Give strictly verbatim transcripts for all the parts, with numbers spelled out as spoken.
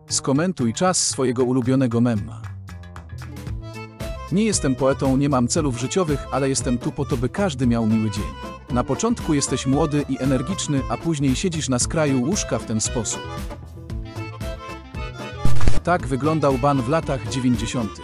Skomentuj czas swojego ulubionego mema. Nie jestem poetą, nie mam celów życiowych, ale jestem tu po to, by każdy miał miły dzień. Na początku jesteś młody i energiczny, a później siedzisz na skraju łóżka w ten sposób. Tak wyglądał ban w latach dziewięćdziesiątych.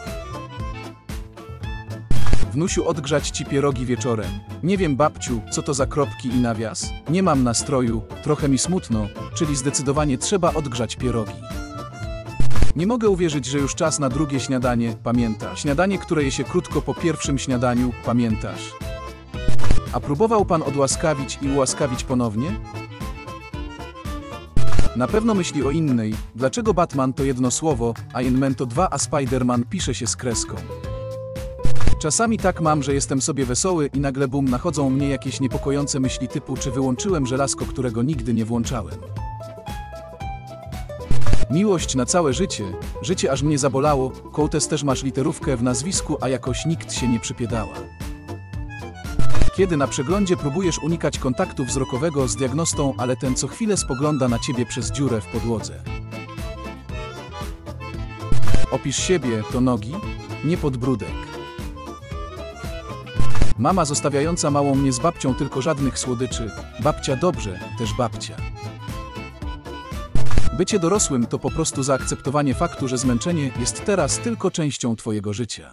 Wnusiu, odgrzać ci pierogi wieczorem. Nie wiem, babciu, co to za kropki i nawias. Nie mam nastroju, trochę mi smutno, czyli zdecydowanie trzeba odgrzać pierogi. Nie mogę uwierzyć, że już czas na drugie śniadanie, pamiętasz? Śniadanie, które je się krótko po pierwszym śniadaniu, pamiętasz? A próbował pan odłaskawić i ułaskawić ponownie? Na pewno myśli o innej. Dlaczego Batman to jedno słowo, a Iron Man to dwa, a Spider-Man pisze się z kreską? Czasami tak mam, że jestem sobie wesoły i nagle bum, nachodzą mnie jakieś niepokojące myśli typu, czy wyłączyłem żelazko, którego nigdy nie włączałem. Miłość na całe życie, życie aż mnie zabolało, kołtes też masz literówkę w nazwisku, a jakoś nikt się nie przypiedała. Kiedy na przeglądzie próbujesz unikać kontaktu wzrokowego z diagnostą, ale ten co chwilę spogląda na ciebie przez dziurę w podłodze. Opisz siebie, to nogi, nie podbródek. Mama zostawiająca małą mnie z babcią, tylko żadnych słodyczy. Babcia dobrze, też babcia. Bycie dorosłym to po prostu zaakceptowanie faktu, że zmęczenie jest teraz tylko częścią twojego życia.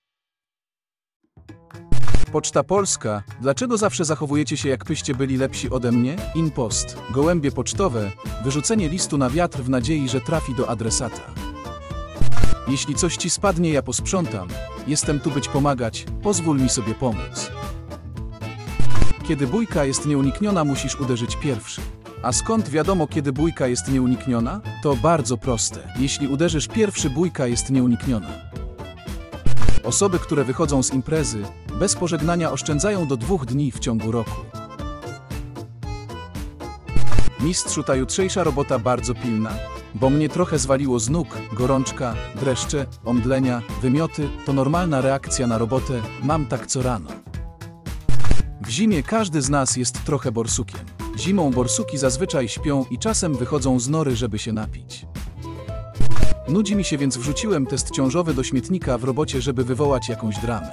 Poczta Polska. Dlaczego zawsze zachowujecie się, jakbyście byli lepsi ode mnie? Impost. Gołębie pocztowe. Wyrzucenie listu na wiatr w nadziei, że trafi do adresata. Jeśli coś ci spadnie, ja posprzątam. Jestem tu, by ci pomagać. Pozwól mi sobie pomóc. Kiedy bójka jest nieunikniona, musisz uderzyć pierwszy. A skąd wiadomo, kiedy bójka jest nieunikniona? To bardzo proste. Jeśli uderzysz pierwszy, bójka jest nieunikniona. Osoby, które wychodzą z imprezy, bez pożegnania oszczędzają do dwóch dni w ciągu roku. Mistrzu, ta jutrzejsza robota bardzo pilna, bo mnie trochę zwaliło z nóg, gorączka, dreszcze, omdlenia, wymioty, to normalna reakcja na robotę, mam tak co rano. W zimie każdy z nas jest trochę borsukiem. Zimą borsuki zazwyczaj śpią i czasem wychodzą z nory, żeby się napić. Nudzi mi się, więc wrzuciłem test ciążowy do śmietnika w robocie, żeby wywołać jakąś dramę.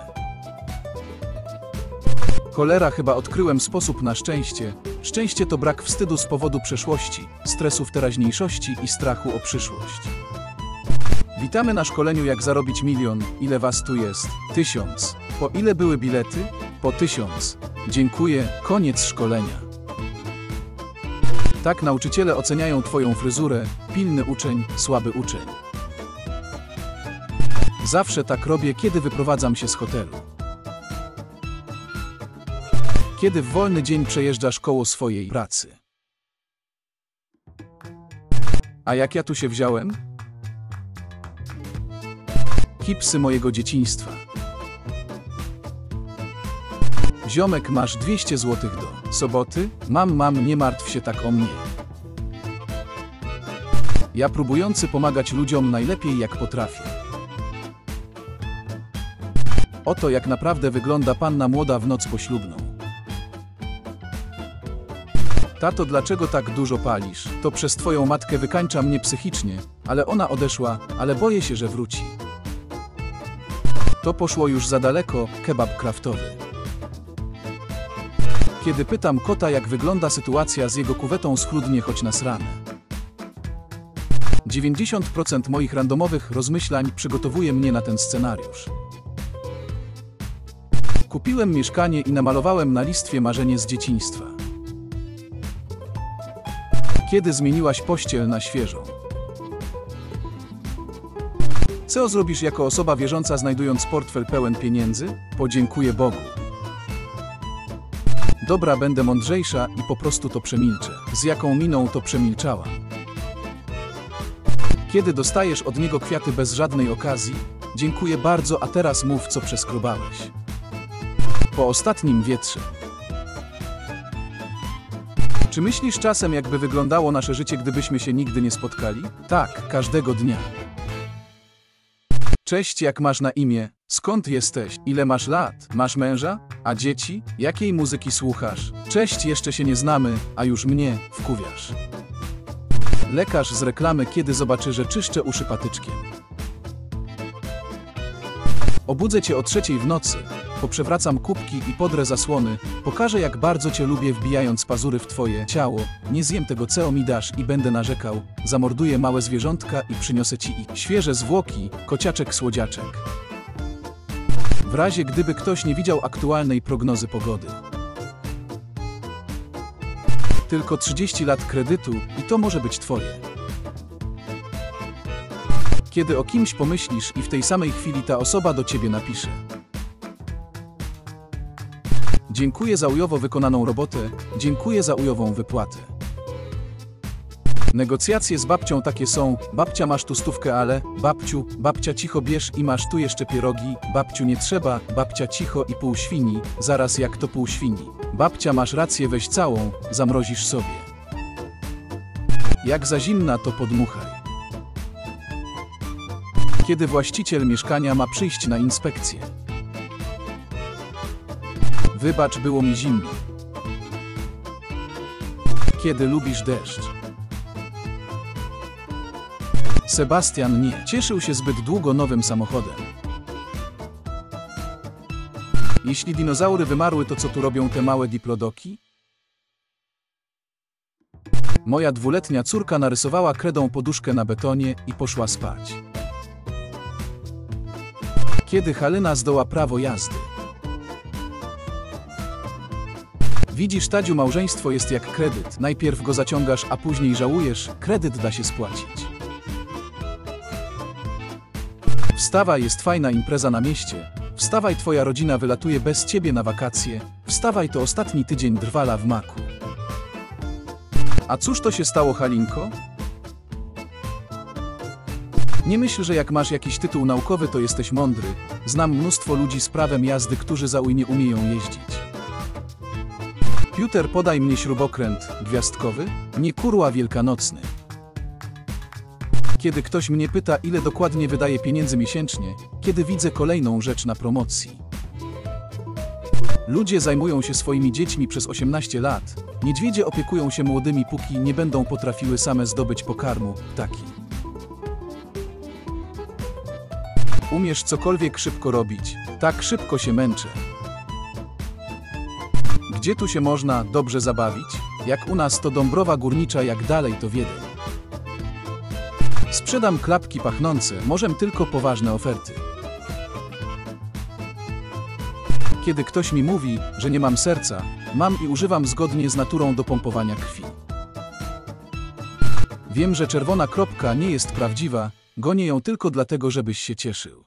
Cholera, chyba odkryłem sposób na szczęście. Szczęście to brak wstydu z powodu przeszłości, stresu w teraźniejszości i strachu o przyszłość. Witamy na szkoleniu Jak zarobić milion. Ile was tu jest? Tysiąc. Po ile były bilety? Po tysiąc. Dziękuję, koniec szkolenia. Tak nauczyciele oceniają twoją fryzurę, pilny uczeń, słaby uczeń. Zawsze tak robię, kiedy wyprowadzam się z hotelu. Kiedy w wolny dzień przejeżdżasz koło swojej pracy. A jak ja tu się wziąłem? Kipsy mojego dzieciństwa. Ziomek, masz dwieście złotych do soboty? Mam, mam, nie martw się tak o mnie. Ja próbujący pomagać ludziom najlepiej jak potrafię. Oto jak naprawdę wygląda panna młoda w noc poślubną. Tato, dlaczego tak dużo palisz? To przez twoją matkę, wykańcza mnie psychicznie, ale ona odeszła, ale boję się, że wróci. To poszło już za daleko, kebab kraftowy. Kiedy pytam kota, jak wygląda sytuacja z jego kuwetą, schludnie choć nas ranę. dziewięćdziesiąt procent moich randomowych rozmyślań przygotowuje mnie na ten scenariusz. Kupiłem mieszkanie i namalowałem na listwie marzenie z dzieciństwa. Kiedy zmieniłaś pościel na świeżą? Co zrobisz jako osoba wierząca, znajdując portfel pełen pieniędzy? Podziękuję Bogu. Dobra, będę mądrzejsza i po prostu to przemilczę. Z jaką miną to przemilczałam? Kiedy dostajesz od niego kwiaty bez żadnej okazji? Dziękuję bardzo, a teraz mów, co przeskrobałeś. Po ostatnim wietrze. Czy myślisz czasem, jakby wyglądało nasze życie, gdybyśmy się nigdy nie spotkali? Tak, każdego dnia. Cześć, jak masz na imię? Skąd jesteś? Ile masz lat? Masz męża? A dzieci? Jakiej muzyki słuchasz? Cześć, jeszcze się nie znamy, a już mnie wkurwiasz. Lekarz z reklamy, kiedy zobaczy, że czyszczę uszy patyczkiem. Obudzę cię o trzeciej w nocy, poprzewracam kubki i podrę zasłony, pokażę jak bardzo cię lubię wbijając pazury w twoje ciało, nie zjem tego co mi dasz i będę narzekał, zamorduję małe zwierzątka i przyniosę ci ich świeże zwłoki, kociaczek słodziaczek. W razie gdyby ktoś nie widział aktualnej prognozy pogody. Tylko trzydzieści lat kredytu i to może być twoje. Kiedy o kimś pomyślisz i w tej samej chwili ta osoba do ciebie napisze: dziękuję za ujowo wykonaną robotę, dziękuję za ujową wypłatę. Negocjacje z babcią takie są: babcia masz tu stówkę, ale, babciu, babcia cicho bierz i masz tu jeszcze pierogi, babciu nie trzeba, babcia cicho i pół świni, zaraz jak to pół świni. Babcia masz rację, weź całą, zamrozisz sobie. Jak za zimna to podmuchaj. Kiedy właściciel mieszkania ma przyjść na inspekcję. Wybacz, było mi zimno. Kiedy lubisz deszcz. Sebastian nie cieszył się zbyt długo nowym samochodem. Jeśli dinozaury wymarły, to co tu robią te małe diplodoki? Moja dwuletnia córka narysowała kredą poduszkę na betonie i poszła spać. Kiedy Halina zdoła prawo jazdy. Widzisz, Tadziu, małżeństwo jest jak kredyt. Najpierw go zaciągasz, a później żałujesz, kredyt da się spłacić. Wstawaj, jest fajna impreza na mieście. Wstawaj, twoja rodzina wylatuje bez ciebie na wakacje. Wstawaj, to ostatni tydzień drwala w maku. A cóż to się stało, Halinko? Nie myśl, że jak masz jakiś tytuł naukowy, to jesteś mądry. Znam mnóstwo ludzi z prawem jazdy, którzy za uj nie umieją jeździć. Piotr, podaj mnie śrubokręt gwiazdkowy, nie kurła wielkanocny. Kiedy ktoś mnie pyta, ile dokładnie wydaję pieniędzy miesięcznie, kiedy widzę kolejną rzecz na promocji. Ludzie zajmują się swoimi dziećmi przez osiemnaście lat, niedźwiedzie opiekują się młodymi, póki nie będą potrafiły same zdobyć pokarmu, taki. Umiesz cokolwiek szybko robić, tak szybko się męczę. Gdzie tu się można dobrze zabawić? Jak u nas to Dąbrowa Górnicza, jak dalej to Wiedeń. Sprzedam klapki pachnące, możem tylko poważne oferty. Kiedy ktoś mi mówi, że nie mam serca, mam i używam zgodnie z naturą do pompowania krwi. Wiem, że czerwona kropka nie jest prawdziwa, gonię ją tylko dlatego, żebyś się cieszył.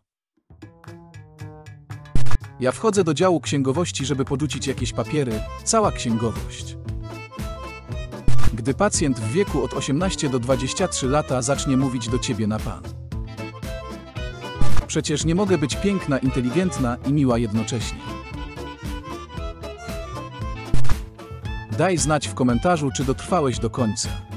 Ja wchodzę do działu księgowości, żeby podrzucić jakieś papiery, cała księgowość. Gdy pacjent w wieku od osiemnastu do dwudziestu trzech lat zacznie mówić do ciebie na pan. Przecież nie mogę być piękna, inteligentna i miła jednocześnie. Daj znać w komentarzu, czy dotrwałeś do końca.